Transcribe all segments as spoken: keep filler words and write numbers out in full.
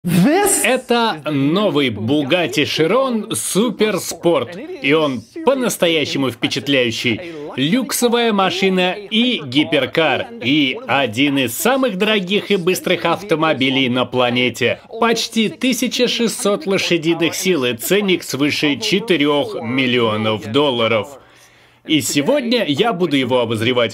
Это новый Bugatti Chiron Super Sport, и он по-настоящему впечатляющий. Люксовая машина и гиперкар, и один из самых дорогих и быстрых автомобилей на планете. Почти тысяча шестьсот лошадиных сил и ценник свыше четырёх миллионов долларов. И сегодня я буду его обозревать.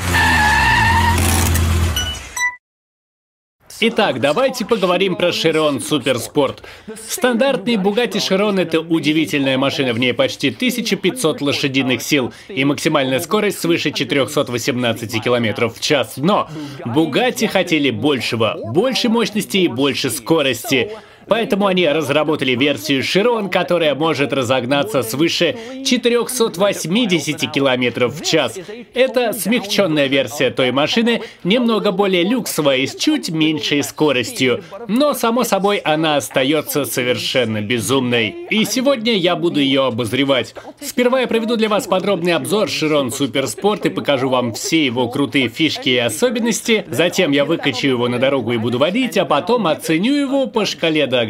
Итак, давайте поговорим про Chiron Super Sport. Стандартный Bugatti Chiron — это удивительная машина, в ней почти тысяча пятьсот лошадиных сил и максимальная скорость свыше четырёхсот восемнадцати километров в час. Но Bugatti хотели большего, больше мощности и больше скорости. Поэтому они разработали версию Chiron, которая может разогнаться свыше четырёхсот восьмидесяти километров в час. Это смягченная версия той машины, немного более люксовая и с чуть меньшей скоростью. Но, само собой, она остается совершенно безумной. И сегодня я буду ее обозревать. Сперва я проведу для вас подробный обзор Chiron Super Sport и покажу вам все его крутые фишки и особенности. Затем я выкачу его на дорогу и буду водить, а потом оценю его по шкале Дага.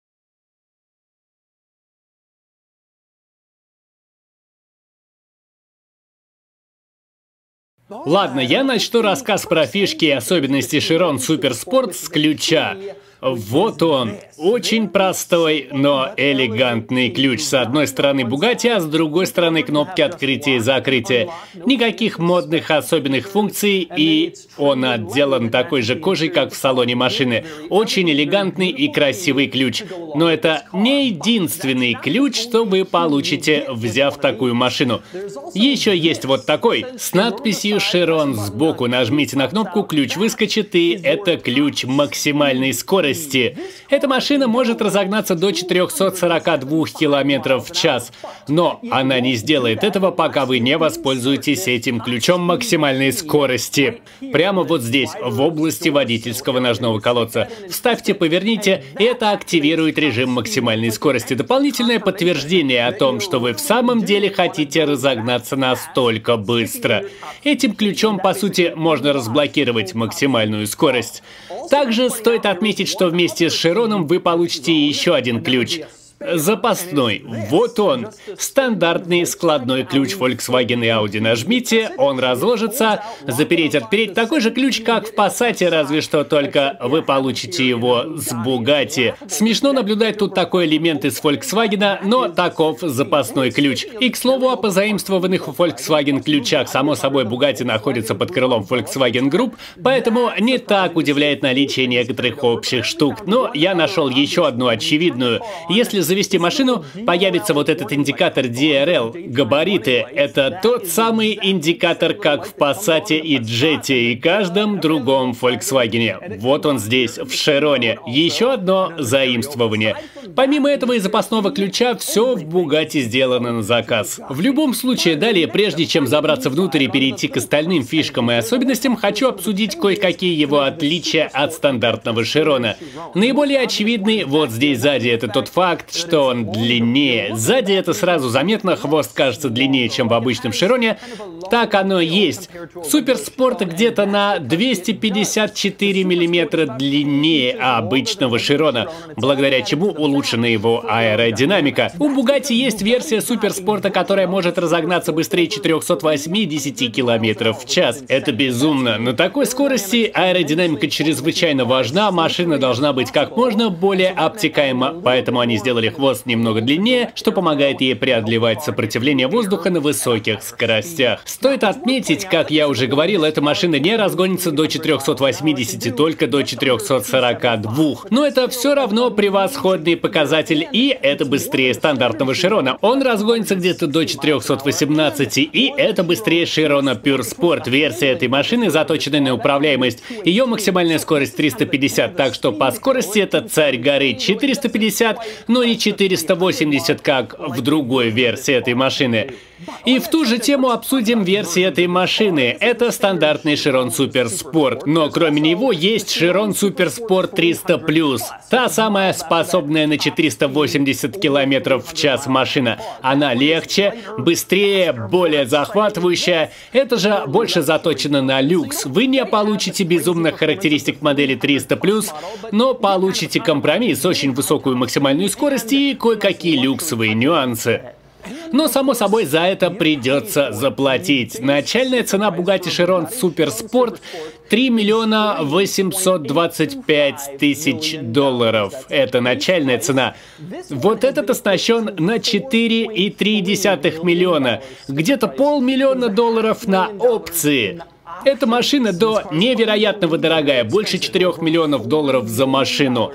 Ладно, я начну рассказ про фишки и особенности Chiron Super Sport с ключа. Вот он. Очень простой, но элегантный ключ. С одной стороны Bugatti, а с другой стороны кнопки открытия и закрытия. Никаких модных особенных функций, и он отделан такой же кожей, как в салоне машины. Очень элегантный и красивый ключ. Но это не единственный ключ, что вы получите, взяв такую машину. Еще есть вот такой, с надписью Chiron сбоку. Нажмите на кнопку, ключ выскочит, и это ключ максимальной скорости. Эта машина может разогнаться до четырёхсот сорока двух километров в час, но она не сделает этого, пока вы не воспользуетесь этим ключом максимальной скорости. Прямо вот здесь, в области водительского ножного колодца. Вставьте, поверните, и это активирует режим максимальной скорости. Дополнительное подтверждение о том, что вы в самом деле хотите разогнаться настолько быстро. Этим ключом, по сути, можно разблокировать максимальную скорость. Также стоит отметить, что вместе с Chiron вы получите еще один ключ. Запасной. Вот он. Стандартный складной ключ Volkswagen и Audi. Нажмите, он разложится. Запереть, отпереть. Такой же ключ, как в Passat, разве что только вы получите его с Bugatti. Смешно наблюдать тут такой элемент из Volkswagen, но таков запасной ключ. И, к слову, о позаимствованных у Volkswagen ключах. Само собой, Bugatti находится под крылом Volkswagen Group, поэтому не так удивляет наличие некоторых общих штук. Но я нашел еще одну очевидную. Если завести машину, появится вот этот индикатор ди ар эл. Габариты — это тот самый индикатор, как в Passat и Jetta и каждом другом Volkswagen. Вот он здесь, в Chiron. Еще одно заимствование. Помимо этого и запасного ключа, все в Bugatti сделано на заказ. В любом случае, далее, прежде чем забраться внутрь и перейти к остальным фишкам и особенностям, хочу обсудить кое-какие его отличия от стандартного Chiron. Наиболее очевидный вот здесь сзади — это тот факт, что он длиннее. Сзади это сразу заметно, хвост кажется длиннее, чем в обычном Chiron. Так оно и есть. Суперспорт где-то на двести пятьдесят четыре миллиметра длиннее обычного Chiron, благодаря чему улучшена его аэродинамика. У Bugatti есть версия суперспорта, которая может разогнаться быстрее четырёхсот восьмидесяти километров в час. Это безумно. На такой скорости аэродинамика чрезвычайно важна, машина должна быть как можно более обтекаема, поэтому они сделали хвост немного длиннее, что помогает ей преодолевать сопротивление воздуха на высоких скоростях. Стоит отметить, как я уже говорил, эта машина не разгонится до четырёхсот восьмидесяти, только до четырёхсот сорока двух. Но это все равно превосходный показатель, и это быстрее стандартного Chiron. Он разгонится где-то до четырёхсот восемнадцати, и это быстрее Chiron Pure Sport. Версия этой машины заточена на управляемость. Ее максимальная скорость триста пятьдесят, так что по скорости это царь горы. четыреста пятьдесят, но не четыреста восемьдесят, как в другой версии этой машины. И в ту же тему обсудим версии этой машины. Это стандартный Chiron Super Sport. Но кроме него есть Chiron Super Sport триста плюс. Та самая способная на четыреста восемьдесят километров в час машина. Она легче, быстрее, более захватывающая. Это же больше заточено на люкс. Вы не получите безумных характеристик модели триста плюс, но получите компромисс, очень высокую максимальную скорость и кое-какие люксовые нюансы. Но, само собой, за это придется заплатить. Начальная цена Bugatti Chiron Super Sport три миллиона восемьсот двадцать пять тысяч долларов. Это начальная цена. Вот этот оснащен на четыре и три десятых миллиона. Где-то полмиллиона долларов на опции. Эта машина до невероятного дорогая, больше четырёх миллионов долларов за машину.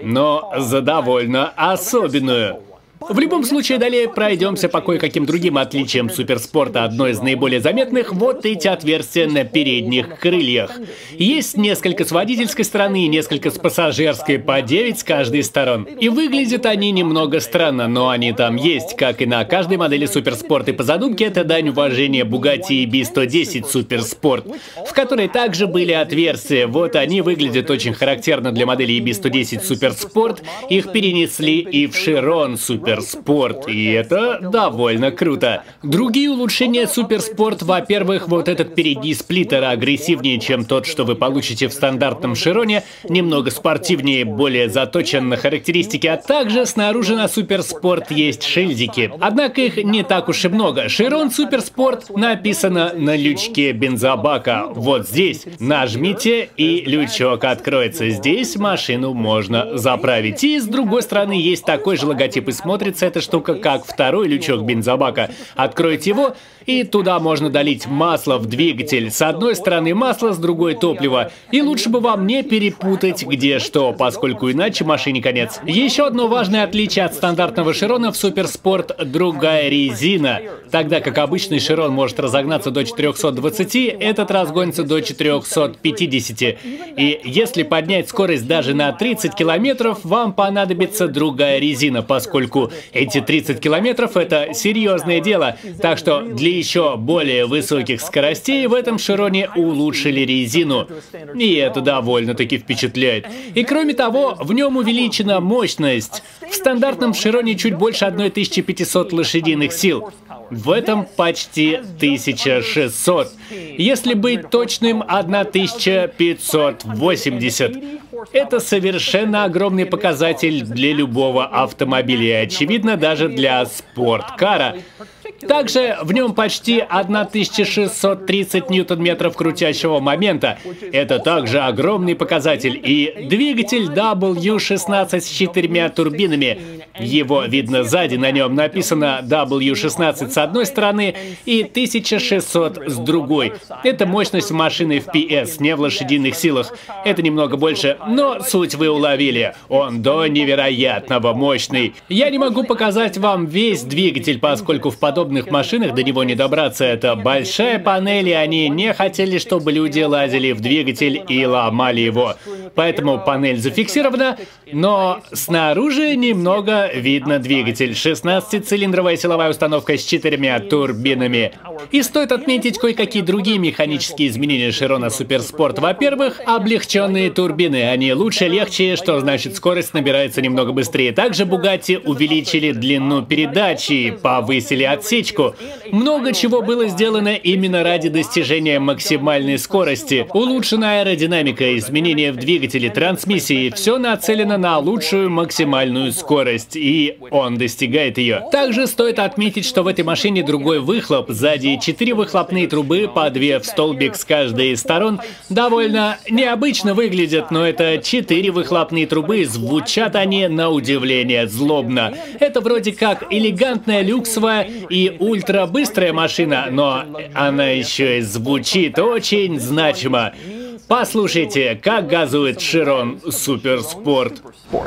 Но за довольно особенную. В любом случае, далее пройдемся по кое-каким другим отличиям суперспорта. Одно из наиболее заметных — вот эти отверстия на передних крыльях. Есть несколько с водительской стороны и несколько с пассажирской, по девять с каждой сторон. И выглядят они немного странно, но они там есть, как и на каждой модели суперспорт. И по задумке это дань уважения Bugatti и би сто десять Суперспорт, в которой также были отверстия. Вот они выглядят очень характерно для модели и би сто десять Суперспорт. Их перенесли и в Chiron Суперспорт. Спорт, и это довольно круто. Другие улучшения Суперспорт: во-первых, вот этот передний сплиттер агрессивнее, чем тот, что вы получите в стандартном Chiron'е, немного спортивнее, более заточен на характеристики, а также снаружи на Суперспорт есть шильдики. Однако их не так уж и много. Chiron Суперспорт написано на лючке бензобака. Вот здесь нажмите, и лючок откроется. Здесь машину можно заправить. И с другой стороны есть такой же логотип, и смотрится эта штука как второй лючок бензобака. Откройте его, и туда можно долить масло в двигатель. С одной стороны масло, с другой топливо. И лучше бы вам не перепутать где что, поскольку иначе машине конец. Еще одно важное отличие от стандартного Chiron'а: в Суперспорт другая резина. Тогда как обычный Chiron может разогнаться до четырёхсот двадцати, этот разгонится до четырёхсот пятидесяти. И если поднять скорость даже на тридцать километров, вам понадобится другая резина, поскольку эти тридцать километров — это серьезное дело. Так что для еще более высоких скоростей в этом Chiron'е улучшили резину. И это довольно-таки впечатляет. И кроме того, в нем увеличена мощность. В стандартном Chiron'е чуть больше тысячи пятисот лошадиных сил. В этом почти тысяча шестьсот. Если быть точным, тысяча пятьсот восемьдесят. Это совершенно огромный показатель для любого автомобиля, и очевидно даже для спорткара. Также в нем почти тысяча шестьсот тридцать ньютон-метров крутящего момента. Это также огромный показатель. И двигатель дабл ю шестнадцать с четырьмя турбинами. Его видно сзади, на нем написано дабл ю шестнадцать с одной стороны и тысяча шестьсот с другой. Это мощность машины в пи эс, не в лошадиных силах. Это немного больше, но суть вы уловили. Он до невероятного мощный. Я не могу показать вам весь двигатель, поскольку в подобном В подобных машинах до него не добраться. Это большая панель, и они не хотели, чтобы люди лазили в двигатель и ломали его. Поэтому панель зафиксирована, но снаружи немного видно двигатель. шестнадцатицилиндровая силовая установка с четырьмя турбинами. И стоит отметить кое-какие другие механические изменения Chiron'а Суперспорт. Во-первых, облегченные турбины. Они лучше, легче, что значит скорость набирается немного быстрее. Также Bugatti увеличили длину передачи, повысили отсечку. Много чего было сделано именно ради достижения максимальной скорости. Улучшена аэродинамика, изменения в двигателе, трансмиссии. Все нацелено на лучшую максимальную скорость, и он достигает ее. Также стоит отметить, что в этой машине другой выхлоп. Сзади четыре выхлопные трубы, по две в столбик с каждой из сторон. Довольно необычно выглядят, но это четыре выхлопные трубы, звучат они на удивление злобно. Это вроде как элегантная, люксовая и ультрабыстрая машина, но она еще и звучит очень значимо. Послушайте, как газует Chiron Суперспорт.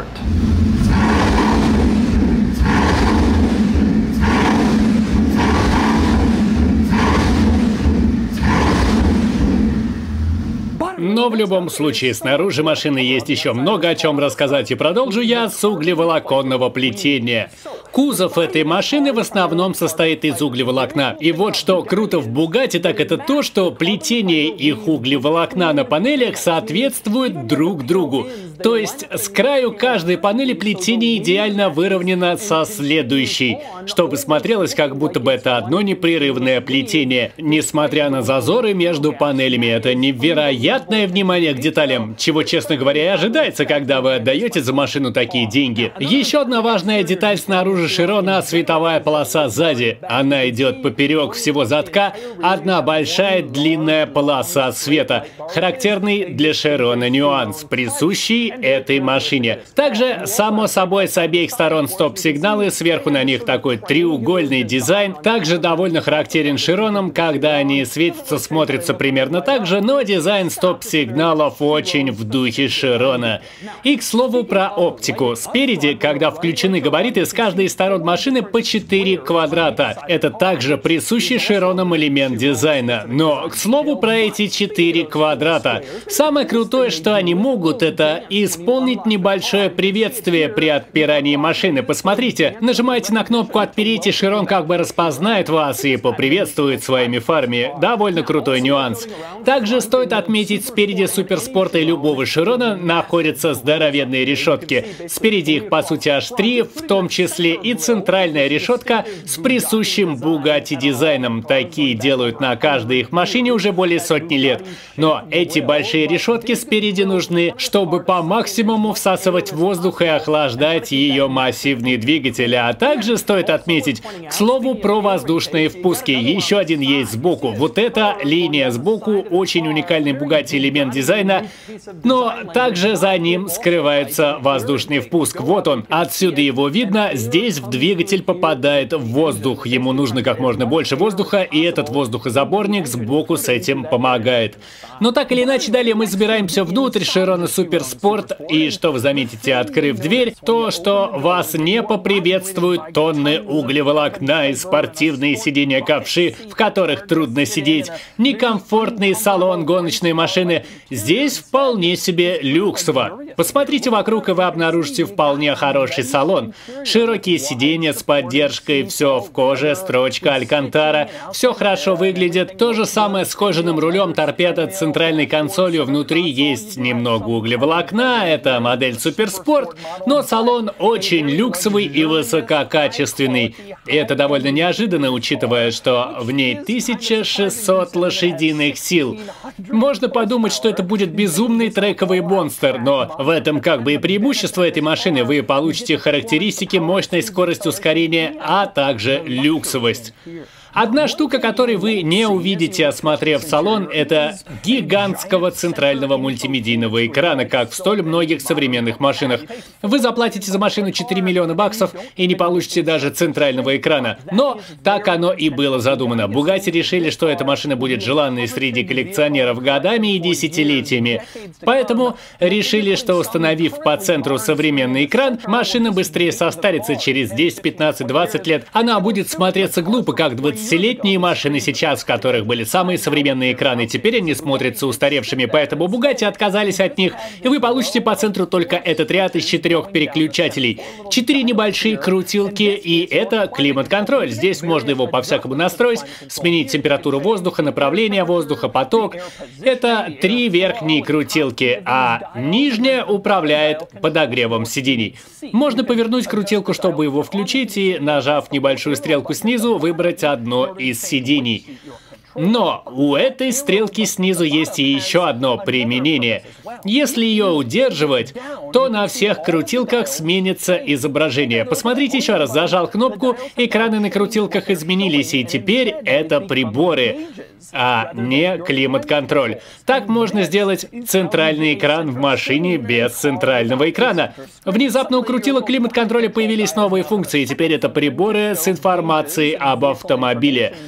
Но в любом случае, снаружи машины есть еще много о чем рассказать, и продолжу я с углеволоконного плетения. Кузов этой машины в основном состоит из углеволокна. И вот что круто в Bugatti, так это то, что плетение их углеволокна на панелях соответствует друг другу. То есть с краю каждой панели плетение идеально выровнено со следующей, чтобы смотрелось, как будто бы это одно непрерывное плетение. Несмотря на зазоры между панелями, это невероятное внимание к деталям, чего, честно говоря, и ожидается, когда вы отдаете за машину такие деньги. Еще одна важная деталь снаружи Широна — световая полоса сзади. Она идет поперек всего задка, одна большая длинная полоса света. Характерный для Широна нюанс, присущий этой машине. Также, само собой, с обеих сторон стоп-сигналы, сверху на них такой треугольный дизайн. Также довольно характерен Широнам, когда они светятся, смотрятся примерно так же, но дизайн стоп-сигналов очень в духе Широна. И, к слову, про оптику. Спереди, когда включены габариты, с каждой из сторон машины по четыре квадрата. Это также присущий Широнам элемент дизайна. Но, к слову, про эти четыре квадрата. Самое крутое, что они могут, это исполнить небольшое приветствие при отпирании машины. Посмотрите, нажимаете на кнопку «Отпереть», и Широн как бы распознает вас и поприветствует своими фарами. Довольно крутой нюанс. Также стоит отметить, спереди суперспорта и любого Широна находятся здоровенные решетки. Спереди их, по сути, аж три, в том числе и центральная решетка с присущим Bugatti дизайном. Такие делают на каждой их машине уже более сотни лет. Но эти большие решетки спереди нужны, чтобы по максимуму всасывать воздух и охлаждать ее массивные двигатели. А также стоит отметить, к слову, про воздушные впуски. Еще один есть сбоку. Вот эта линия сбоку — очень уникальный Bugatti элемент дизайна, но также за ним скрывается воздушный впуск. Вот он. Отсюда его видно. Здесь в двигатель попадает воздух. Ему нужно как можно больше воздуха, и этот воздухозаборник сбоку с этим помогает. Но так или иначе, далее мы забираемся внутрь Широна Суперспорт, и что вы заметите, открыв дверь, то, что вас не поприветствуют тонны углеволокна и спортивные сиденья-ковши, в которых трудно сидеть, некомфортный салон гоночной машины. Здесь вполне себе люксово. Посмотрите вокруг, и вы обнаружите вполне хороший салон. Широкие сиденья с поддержкой, все в коже, строчка алькантара, все хорошо выглядит. То же самое с кожаным рулем, торпедо, центральной консолью. Внутри есть немного углеволокна, это модель Суперспорт, но салон очень люксовый и высококачественный. И это довольно неожиданно, учитывая, что в ней тысяча шестьсот лошадиных сил. Можно подумать, что это будет безумный трековый монстр, но в этом как бы и преимущество этой машины. Вы получите характеристики, мощность, скорость ускорения, а также люксовость. Одна штука, которой вы не увидите, осмотрев салон, это гигантского центрального мультимедийного экрана, как в столь многих современных машинах. Вы заплатите за машину четыре миллиона баксов и не получите даже центрального экрана. Но так оно и было задумано. Bugatti решили, что эта машина будет желанной среди коллекционеров годами и десятилетиями. Поэтому решили, что, установив по центру современный экран, машина быстрее состарится через десять, пятнадцать, двадцать лет. Она будет смотреться глупо, как двадцатилетние машины сейчас, в которых были самые современные экраны. Теперь они смотрятся устаревшими, поэтому Bugatti отказались от них, и вы получите по центру только этот ряд из четырех переключателей. Четыре небольшие крутилки, и это климат-контроль. Здесь можно его по-всякому настроить, сменить температуру воздуха, направление воздуха, поток. Это три верхние крутилки, а нижняя управляет подогревом сидений. Можно повернуть крутилку, чтобы его включить, и, нажав небольшую стрелку снизу, выбрать одно из сидений. Но у этой стрелки снизу есть и еще одно применение. Если ее удерживать, то на всех крутилках сменится изображение. Посмотрите еще раз, зажал кнопку, экраны на крутилках изменились, и теперь это приборы, а не климат-контроль. Так можно сделать центральный экран в машине без центрального экрана. Внезапно у крутилок климат-контроля появились новые функции, и теперь это приборы с информацией об автомобиле.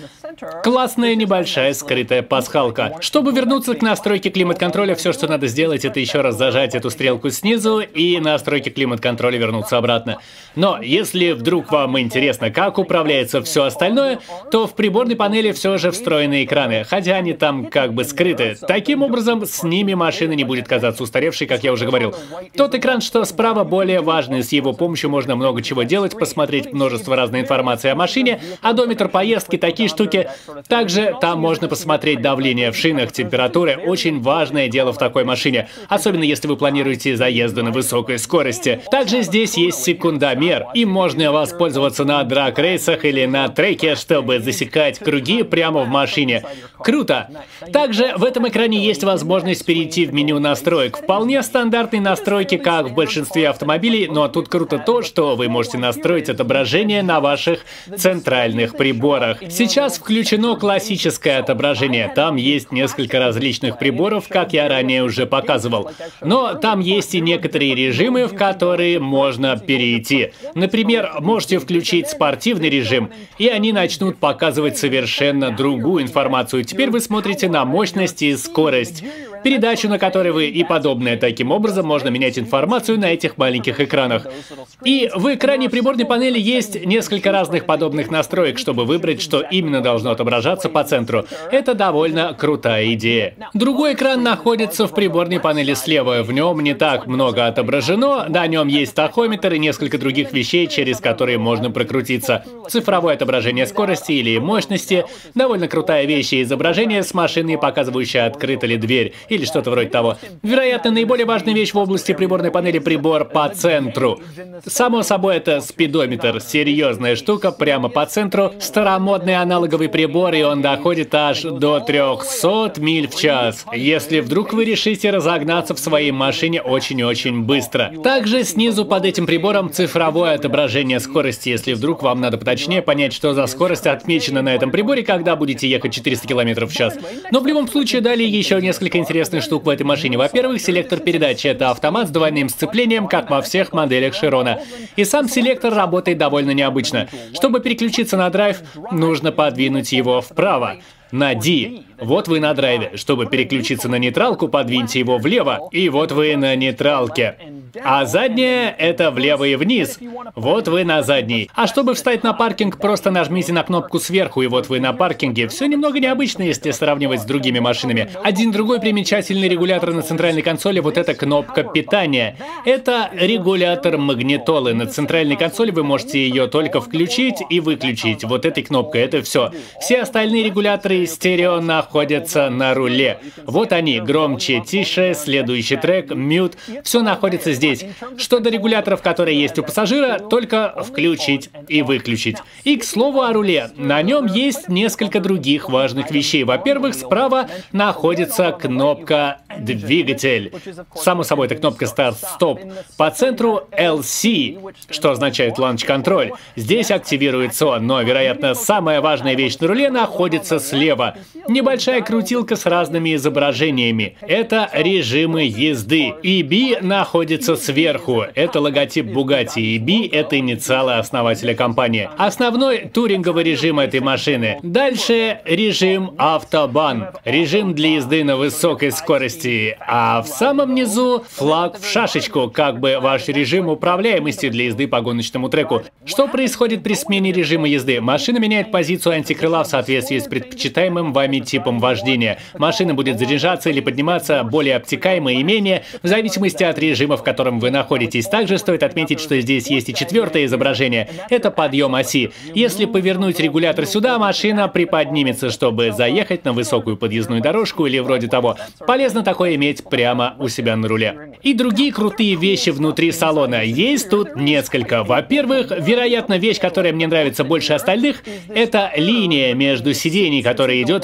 Классная небольшая скрытая пасхалка. Чтобы вернуться к настройке климат-контроля, все, что надо сделать, это еще раз зажать эту стрелку снизу и настройки климат-контроля вернуться обратно. Но если вдруг вам интересно, как управляется все остальное, то в приборной панели все же встроены экраны, хотя они там как бы скрыты. Таким образом, с ними машина не будет казаться устаревшей, как я уже говорил. Тот экран, что справа, более важный, с его помощью можно много чего делать, посмотреть множество разной информации о машине, одометр поездки, такие штуки. Также там можно посмотреть давление в шинах, температуры. Очень важное дело в такой машине, особенно если вы планируете заезды на высокой скорости. Также здесь есть секундомер. Им можно воспользоваться на драг-рейсах или на треке, чтобы засекать круги прямо в машине. Круто! Также в этом экране есть возможность перейти в меню настроек. Вполне стандартные настройки, как в большинстве автомобилей, но тут круто то, что вы можете настроить отображение на ваших центральных приборах. Сейчас включено классическое отображение. Там есть несколько различных приборов, как я ранее уже показывал. Но там есть и некоторые режимы, в которые можно перейти. Например, можете включить спортивный режим, и они начнут показывать совершенно другую информацию. Теперь вы смотрите на мощность и скорость, передачу, на которой вы и подобное. Таким образом, можно менять информацию на этих маленьких экранах. И в экране приборной панели есть несколько разных подобных настроек, чтобы выбрать, что именно должно отображаться по центру. Это довольно крутая идея. Другой экран находится в приборной панели слева. В нем не так много отображено, на нем есть тахометр и несколько других вещей, через которые можно прокрутиться. Цифровое отображение скорости или мощности. Довольно крутая вещь и изображение с машиной, показывающее, открыта ли дверь, или что-то вроде того. Вероятно, наиболее важная вещь в области приборной панели — прибор по центру. Само собой, это спидометр. Серьезная штука, прямо по центру. Старомодный аналоговый прибор, и он доходит аж до трёхсот миль в час. Если вдруг вы решите разогнаться в своей машине очень-очень быстро. Также снизу под этим прибором цифровое отображение скорости, если вдруг вам надо поточнее понять, что за скорость отмечена на этом приборе, когда будете ехать четыреста километров в час. Но в любом случае, далее еще несколько интересных штук в этой машине. Во-первых, селектор передач. Это автомат с двойным сцеплением, как во всех моделях Chiron. И сам селектор работает довольно необычно. Чтобы переключиться на драйв, нужно подвинуть его вправо. На D. Вот вы на драйве. Чтобы переключиться на нейтралку, подвиньте его влево. И вот вы на нейтралке. А задняя — это влево и вниз. Вот вы на задней. А чтобы встать на паркинг, просто нажмите на кнопку сверху, и вот вы на паркинге. Все немного необычно, если сравнивать с другими машинами. Один другой примечательный регулятор на центральной консоли — вот эта кнопка питания. Это регулятор магнитолы. На центральной консоли вы можете ее только включить и выключить. Вот этой кнопкой. Это все. Все остальные регуляторы стерео находятся на руле. Вот они. Громче, тише, следующий трек, мьют. Все находится здесь. Здесь. Что до регуляторов, которые есть у пассажира, только включить и выключить. И, к слову, о руле. На нем есть несколько других важных вещей. Во-первых, справа находится кнопка «Двигатель». Само собой, это кнопка «Старт-стоп». По центру эл си, что означает «Ланч-контроль». Здесь активируется он, но, вероятно, самая важная вещь на руле находится слева. Небольшая крутилка с разными изображениями. Это режимы езды. и би находится сверху. Это логотип Bugatti. и би — это инициалы основателя компании. Основной туринговый режим этой машины. Дальше режим автобан. Режим для езды на высокой скорости. А в самом низу флаг в шашечку, как бы ваш режим управляемости для езды по гоночному треку. Что происходит при смене режима езды? Машина меняет позицию антикрыла в соответствии с предпочитаемым вами типом вождения. Машина будет заряжаться или подниматься более обтекаемо и менее, в зависимости от режима, в котором вы находитесь. Также стоит отметить, что здесь есть и четвертое изображение. Это подъем оси. Если повернуть регулятор сюда, машина приподнимется, чтобы заехать на высокую подъездную дорожку или вроде того. Полезно такое иметь прямо у себя на руле. И другие крутые вещи внутри салона. Есть тут несколько. Во-первых, вероятно, вещь, которая мне нравится больше остальных, это линия между сидений, которая идет вдоль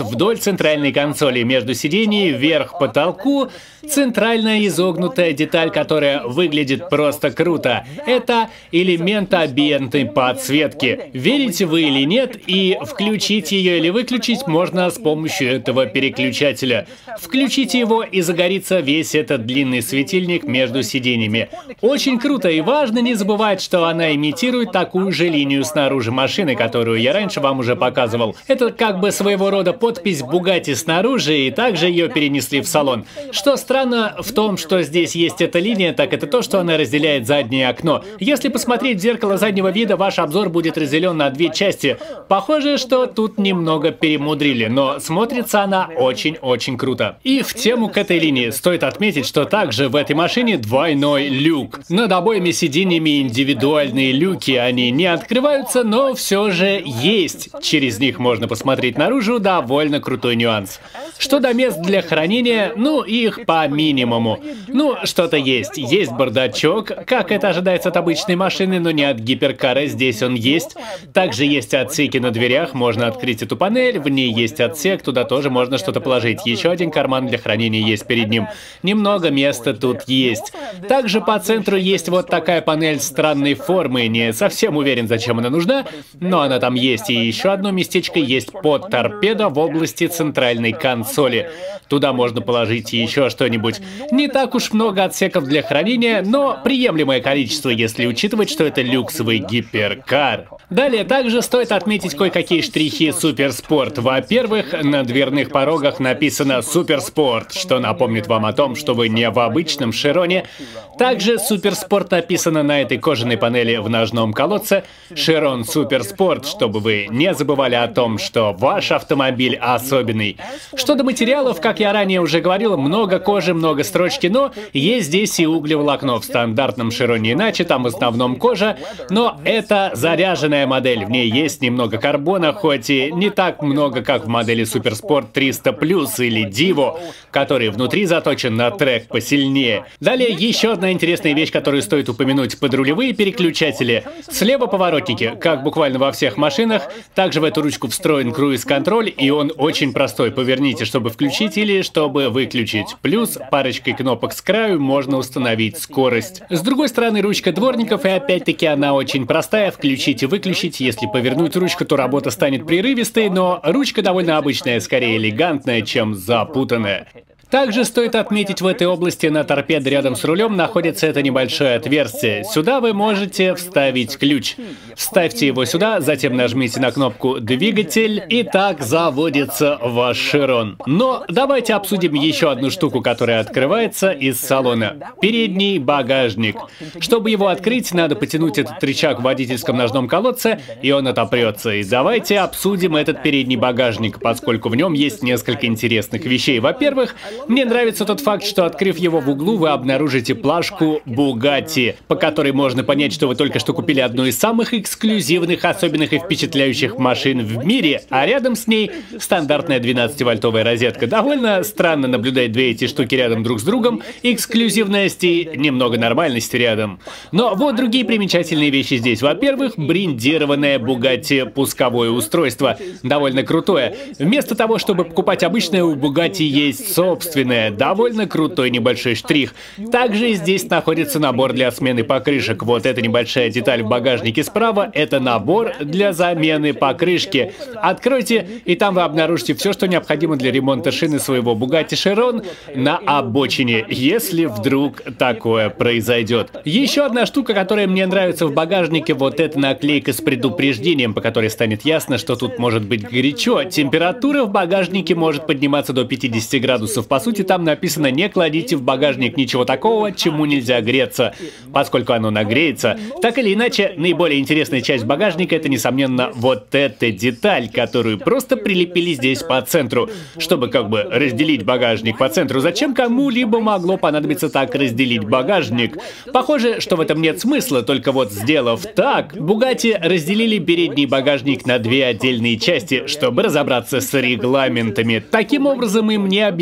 центральной консоли между сидений, вверх к потолку, центральная изогнутая деталь, которая выглядит просто круто. Это элемент амбиентной подсветки. Верите вы или нет, и включить ее или выключить можно с помощью этого переключателя. Включите его, и загорится весь этот длинный светильник между сиденьями. Очень круто, и важно не забывать, что она имитирует такую же линию снаружи машины, которую я раньше вам уже показывал. Это как бы своего рода подпись Bugatti снаружи, и также ее перенесли в салон. Что странно в том, что здесь есть эта линия, так это то, что она разделяет заднее окно. Если посмотреть в зеркало заднего вида, ваш обзор будет разделен на две части. Похоже, что тут немного перемудрили, но смотрится она очень-очень круто. И в тему к этой линии стоит отметить, что также в этой машине двойной люк. Над обоими сиденьями индивидуальные люки, они не открываются, но все же есть. Через них можно посмотреть наружу, довольно крутой нюанс. Что до мест для хранения, ну, их по минимуму. Ну, что-то есть. Есть бардачок, как это ожидается от обычной машины, но не от гиперкара, здесь он есть. Также есть отсеки на дверях, можно открыть эту панель, в ней есть отсек, туда тоже можно что-то положить. Еще один карман для хранения есть перед ним. Немного места тут есть. Также по центру есть вот такая панель странной формы, не совсем уверен, зачем она нужна, но она там есть. И еще одно местечко есть под торпедо в области центральной консоли. Туда можно положить еще что-нибудь. Не так уж много отсеков для хранения, но приемлемое количество, если учитывать, что это люксовый гиперкар. Далее также стоит отметить кое-какие штрихи Суперспорт. Во-первых, на дверных порогах написано Суперспорт, что напомнит вам о том, что вы не в обычном Широне. Также Суперспорт написано на этой кожаной панели в ножном колодце Широн Суперспорт, чтобы вы не забывали о том, что ваш автомобиль особенный. Что до материалов, как я ранее уже говорил, много кожи, много строчки, но есть здесь и углеволокно в стандартном Широне, иначе там в основном кожа, но это заряженная модель, в ней есть немного карбона, хоть и не так много, как в модели Суперспорт триста плюс или Диво, который внутри заточен на трек посильнее. Далее еще одна интересная вещь, которую стоит упомянуть: подрулевые переключатели. Слева поворотники, как буквально во всех машинах, также в эту ручку встроен круиз-контроль, и он очень простой. Поверните, чтобы включить или чтобы выключить. Плюс парочкой кнопок с краю можно установить скорость. С другой стороны ручка дворников, и опять-таки она очень простая. Включить и выключить. Если повернуть ручку, то работа станет прерывистой, но ручка довольно обычная, скорее элегантная, чем запутанная. Также стоит отметить, в этой области на торпеде рядом с рулем находится это небольшое отверстие. Сюда вы можете вставить ключ. Вставьте его сюда, затем нажмите на кнопку «Двигатель», и так заводится ваш Широн. Но давайте обсудим еще одну штуку, которая открывается из салона. Передний багажник. Чтобы его открыть, надо потянуть этот рычаг в водительском ножном колодце, и он отопрется. И давайте обсудим этот передний багажник, поскольку в нем есть несколько интересных вещей. Во-первых, мне нравится тот факт, что, открыв его в углу, вы обнаружите плашку Bugatti, по которой можно понять, что вы только что купили одну из самых эксклюзивных, особенных и впечатляющих машин в мире, а рядом с ней стандартная двенадцативольтовая розетка. Довольно странно наблюдать две эти штуки рядом друг с другом, эксклюзивность и немного нормальности рядом. Но вот другие примечательные вещи здесь. Во-первых, брендированное Bugatti пусковое устройство. Довольно крутое. Вместо того, чтобы покупать обычное, у Bugatti есть собственное. Довольно крутой небольшой штрих. Также здесь находится набор для смены покрышек. Вот эта небольшая деталь в багажнике справа — это набор для замены покрышки. Откройте, и там вы обнаружите все, что необходимо для ремонта шины своего Bugatti Chiron на обочине, если вдруг такое произойдет. Еще одна штука, которая мне нравится в багажнике, вот эта наклейка с предупреждением, по которой станет ясно, что тут может быть горячо. Температура в багажнике может подниматься до пятидесяти градусов. По сути, там написано: не кладите в багажник ничего такого, чему нельзя греться, поскольку оно нагреется. Так или иначе, наиболее интересная часть багажника — это, несомненно, вот эта деталь, которую просто прилепили здесь по центру, чтобы как бы разделить багажник по центру. Зачем кому-либо могло понадобиться так разделить багажник? Похоже, что в этом нет смысла, только вот сделав так, Bugatti разделили передний багажник на две отдельные части, чтобы разобраться с регламентами. Таким образом, им не обязательно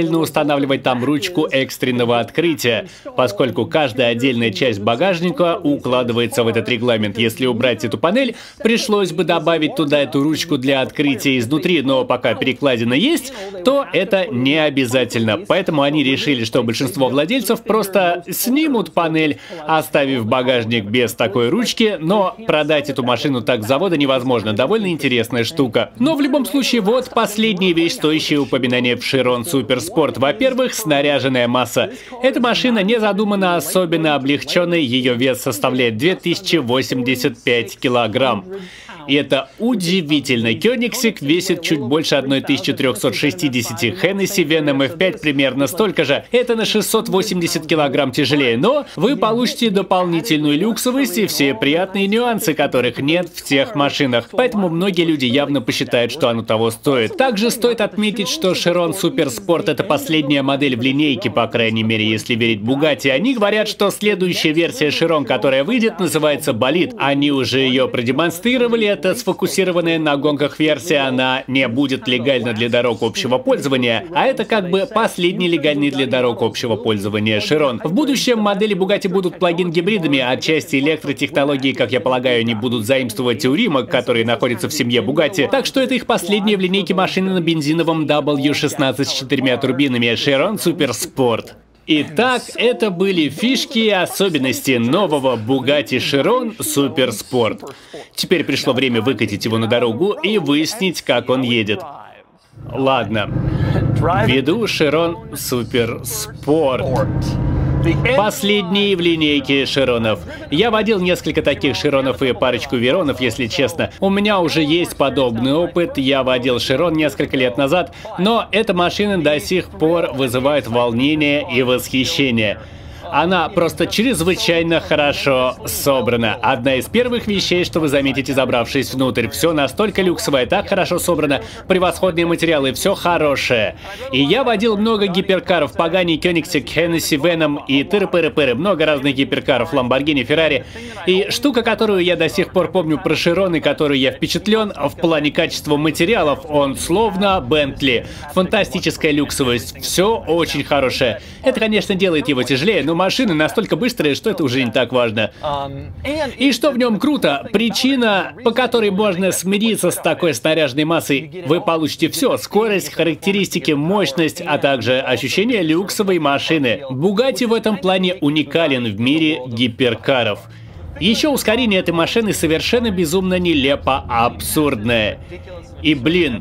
желательно устанавливать там ручку экстренного открытия, поскольку каждая отдельная часть багажника укладывается в этот регламент. Если убрать эту панель, пришлось бы добавить туда эту ручку для открытия изнутри, но пока перекладина есть, то это не обязательно. Поэтому они решили, что большинство владельцев просто снимут панель, оставив багажник без такой ручки, но продать эту машину так с завода невозможно. Довольно интересная штука. Но в любом случае, вот последняя вещь, стоящая упоминания в Chiron Super Sport. Во-первых, снаряженная масса. Эта машина не задумана особенно облегченной, ее вес составляет две тысячи восемьдесят пять килограмм. И это удивительно. Кёнигсек весит чуть больше тысячи трёхсот шестидесяти, Hennessy Venom эф пять примерно столько же. Это на шестьсот восемьдесят килограмм тяжелее, но вы получите дополнительную люксовость и все приятные нюансы, которых нет в тех машинах. Поэтому многие люди явно посчитают, что оно того стоит. Также стоит отметить, что Chiron Super Sport — это последняя модель в линейке, по крайней мере, если верить Bugatti. Они говорят, что следующая версия Chiron, которая выйдет, называется Болид. Они уже ее продемонстрировали. Это сфокусированная на гонках версия, она не будет легальна для дорог общего пользования, а это как бы последний легальный для дорог общего пользования Chiron. В будущем модели Bugatti будут плагин-гибридами, отчасти электротехнологии, как я полагаю, они будут заимствовать у Rimac, которые находятся в семье Bugatti. Так что это их последняя в линейке машины на бензиновом дабл ю шестнадцать с четырьмя турбинами Chiron Super Sport. Итак, это были фишки и особенности нового Bugatti Chiron Super Sport. Теперь пришло время выкатить его на дорогу и выяснить, как он едет. Ладно. Веду Chiron Super Sport. Последний в линейке Широнов. Я водил несколько таких Широнов и парочку Веронов, если честно. У меня уже есть подобный опыт, я водил Chiron несколько лет назад, но эта машина до сих пор вызывает волнение и восхищение. Она просто чрезвычайно хорошо собрана. Одна из первых вещей, что вы заметите, забравшись внутрь. Все настолько люксовое, так хорошо собрано, превосходные материалы, все хорошее. И я водил много гиперкаров, Pagani, Koenigsegg, Hennessy, Venom и тыры-пыры-пыры, много разных гиперкаров, Lamborghini, Ferrari. И штука, которую я до сих пор помню про Chiron и которую я впечатлен, в плане качества материалов, он словно Bentley. Фантастическая люксовость, все очень хорошее. Это, конечно, делает его тяжелее, но машины настолько быстрые, что это уже не так важно. И что в нем круто, причина, по которой можно смириться с такой снаряженной массой, вы получите все: скорость, характеристики, мощность, а также ощущение люксовой машины. Bugatti в этом плане уникален в мире гиперкаров. Еще ускорение этой машины совершенно безумно нелепо абсурдное. И блин,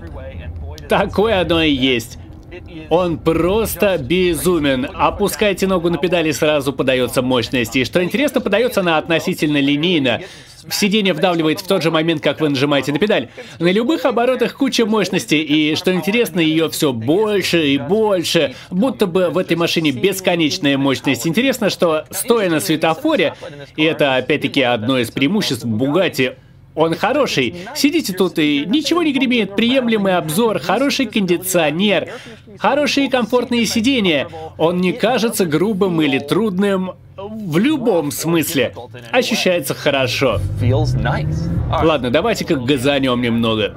такое оно и есть. Он просто безумен. Опускайте ногу на педали, сразу подается мощность. И что интересно, подается она относительно линейно. В сиденье вдавливает в тот же момент, как вы нажимаете на педаль. На любых оборотах куча мощности, и что интересно, ее все больше и больше. Будто бы в этой машине бесконечная мощность. Интересно, что стоя на светофоре, и это опять-таки одно из преимуществ Bugatti, он хороший. Сидите тут и ничего не гремит, приемлемый обзор, хороший кондиционер, хорошие и комфортные сиденья. Он не кажется грубым или трудным в любом смысле. Ощущается хорошо. Ладно, давайте-ка газанем немного.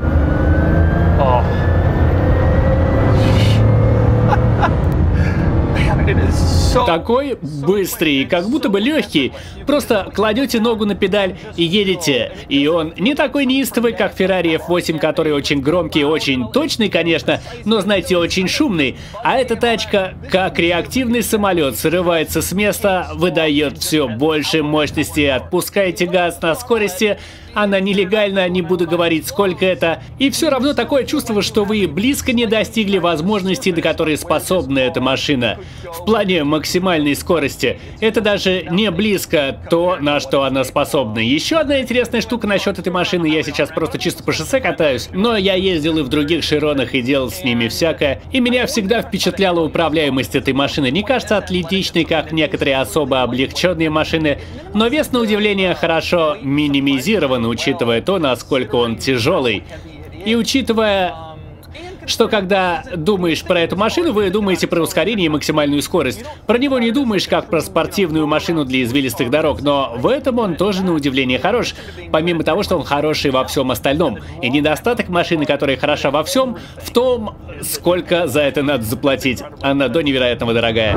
Такой быстрый, как будто бы легкий. Просто кладете ногу на педаль и едете. И он не такой неистовый, как Ferrari эф восемь, который очень громкий, очень точный, конечно, но, знаете, очень шумный. А эта тачка, как реактивный самолет, срывается с места, выдает все больше мощности, отпускаете газ на скорости. Она нелегальна, не буду говорить, сколько это. И все равно такое чувство, что вы близко не достигли возможностей, до которой способна эта машина. В плане максимальной скорости. Это даже не близко то, на что она способна. Еще одна интересная штука насчет этой машины. Я сейчас просто чисто по шоссе катаюсь, но я ездил и в других Широнах и делал с ними всякое. И меня всегда впечатляла управляемость этой машины. Не кажется атлетичной, как некоторые особо облегченные машины, но вес, на удивление, хорошо минимизирован, учитывая то, насколько он тяжелый. И учитывая, что когда думаешь про эту машину, вы думаете про ускорение и максимальную скорость. Про него не думаешь как про спортивную машину для извилистых дорог, но в этом он тоже на удивление хорош, помимо того, что он хороший во всем остальном. И недостаток машины, которая хороша во всем, в том, сколько за это надо заплатить. Она до невероятного дорогая.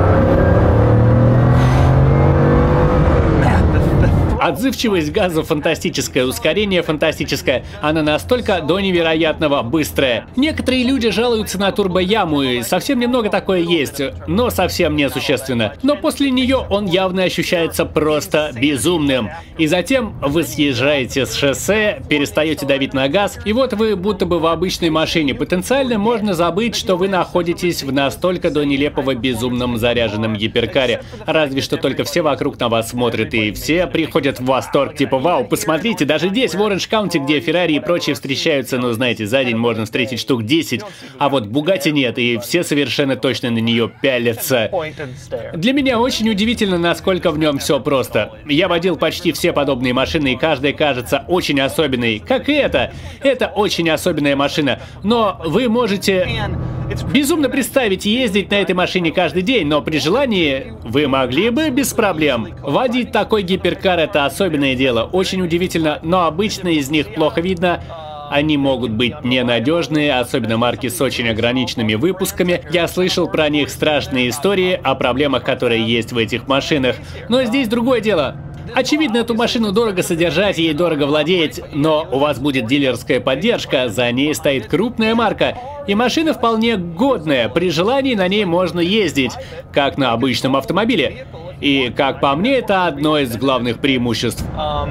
Отзывчивость газа фантастическая, ускорение фантастическое. Она настолько до невероятного быстрая. Некоторые люди жалуются на турбояму, и совсем немного такое есть, но совсем несущественно. Но после нее он явно ощущается просто безумным. И затем вы съезжаете с шоссе, перестаете давить на газ, и вот вы будто бы в обычной машине. Потенциально можно забыть, что вы находитесь в настолько до нелепого безумном заряженном гиперкаре. Разве что только все вокруг на вас смотрят, и все приходят в восторг, типа вау, посмотрите, даже здесь, в Оранж Каунти, где Феррари и прочие встречаются, ну знаете, за день можно встретить штук десять, а вот Бугатти нет, и все совершенно точно на нее пялятся. Для меня очень удивительно, насколько в нем все просто. Я водил почти все подобные машины, и каждая кажется очень особенной, как и эта. Это очень особенная машина, но вы можете безумно представить ездить на этой машине каждый день, но при желании вы могли бы без проблем. Водить такой гиперкар — это особенное дело, очень удивительно, но обычно из них плохо видно. Они могут быть ненадежные, особенно марки с очень ограниченными выпусками. Я слышал про них страшные истории о проблемах, которые есть в этих машинах. Но здесь другое дело. Очевидно, эту машину дорого содержать, ей дорого владеть, но у вас будет дилерская поддержка, за ней стоит крупная марка, и машина вполне годная, при желании на ней можно ездить, как на обычном автомобиле. И, как по мне, это одно из главных преимуществ.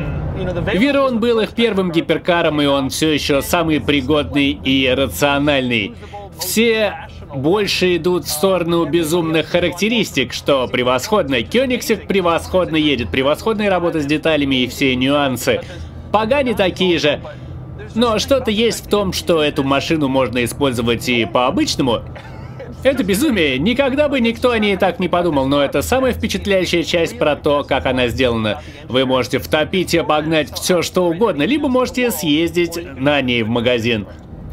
Вейрон был их первым гиперкаром, и он все еще самый пригодный и рациональный. Все больше идут в сторону безумных характеристик, что превосходно. Кёнигсегг превосходно едет, превосходная работа с деталями и все нюансы. Пагани такие же. Но что-то есть в том, что эту машину можно использовать и по-обычному. Это безумие. Никогда бы никто о ней так не подумал, но это самая впечатляющая часть про то, как она сделана. Вы можете втопить и обогнать все, что угодно, либо можете съездить на ней в магазин.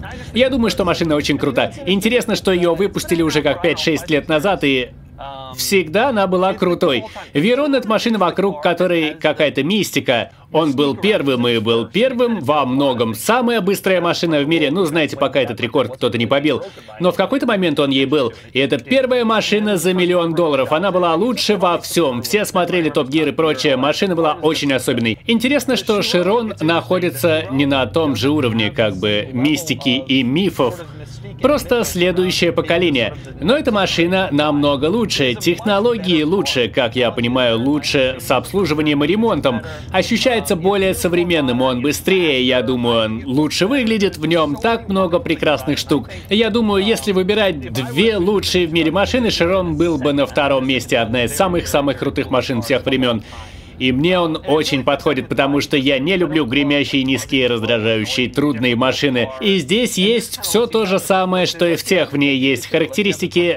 Я думаю, что машина очень крута. Интересно, что ее выпустили уже как пять-шесть лет назад, и всегда она была крутой. Вейрон — это машина, вокруг которой какая-то мистика. Он был первым и был первым во многом. Самая быстрая машина в мире. Ну, знаете, пока этот рекорд кто-то не побил. Но в какой-то момент он ей был. И это первая машина за миллион долларов. Она была лучше во всем. Все смотрели Топ Гир и прочее. Машина была очень особенной. Интересно, что Широн находится не на том же уровне, как бы, мистики и мифов. Просто следующее поколение. Но эта машина намного лучше. Технологии лучше, как я понимаю, лучше с обслуживанием и ремонтом. Ощущается более современным, он быстрее, я думаю, он лучше выглядит, в нем так много прекрасных штук. Я думаю, если выбирать две лучшие в мире машины, Широн был бы на втором месте, одна из самых-самых крутых машин всех времен. И мне он очень подходит, потому что я не люблю гремящие, низкие, раздражающие, трудные машины. И здесь есть все то же самое, что и в тех. В ней есть характеристики.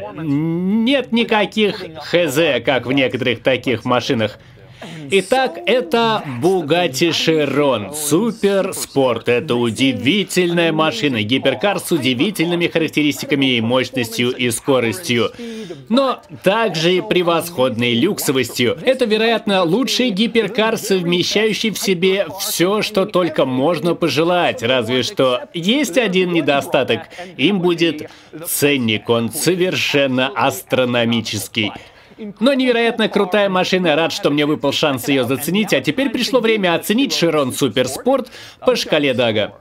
Нет никаких хз, как в некоторых таких машинах. Итак, это Bugatti Chiron Супер Спорт. Это удивительная машина, гиперкар с удивительными характеристиками и мощностью и скоростью, но также и превосходной люксовостью. Это, вероятно, лучший гиперкар, совмещающий в себе все, что только можно пожелать. Разве что есть один недостаток. Им будет ценник, он совершенно астрономический. Но невероятно крутая машина, рад, что мне выпал шанс ее заценить, а теперь пришло время оценить Chiron Супер Спорт по шкале Дага.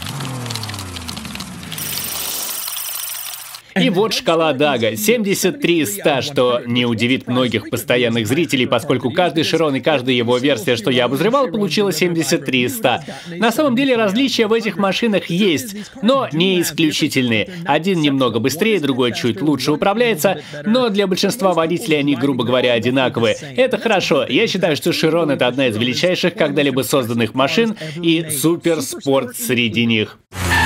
И вот шкала Дага. семьдесят три из ста, что не удивит многих постоянных зрителей, поскольку каждый Chiron и каждая его версия, что я обозревал, получила семьдесят три из ста. На самом деле различия в этих машинах есть, но не исключительные. Один немного быстрее, другой чуть лучше управляется, но для большинства водителей они, грубо говоря, одинаковые. Это хорошо. Я считаю, что Chiron — это одна из величайших когда-либо созданных машин и суперспорт среди них.